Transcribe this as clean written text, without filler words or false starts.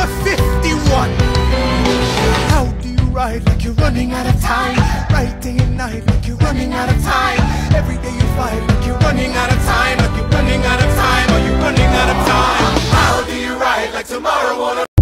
number 51. How do you ride like you're running out of time? Right day and night like you're running out of time. Every day you fight like you're running out of time. Like you're running out of time. Are you running out of time? How do you ride like tomorrow won't